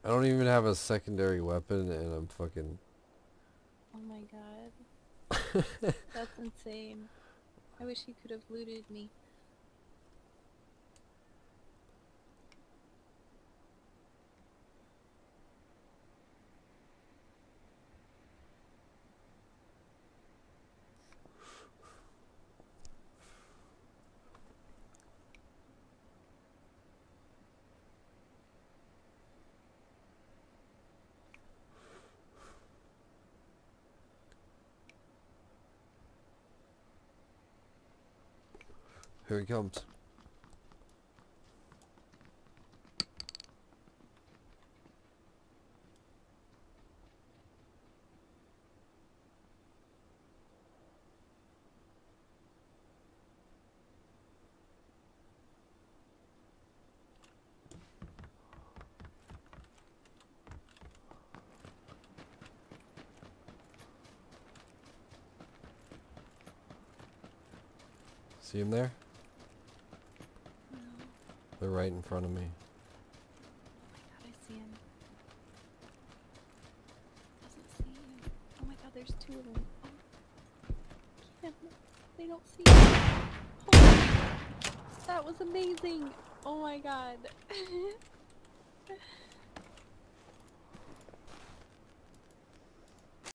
I don't even have a secondary weapon and I'm fucking... Oh my god. That's insane. I wish he could have looted me. Here he comes. See him there? No. They're right in front of me. Oh my god, I see him. Doesn't see him. Oh my god, there's two of them. Oh, Kim, they don't see him. Oh, that was amazing. Oh my god.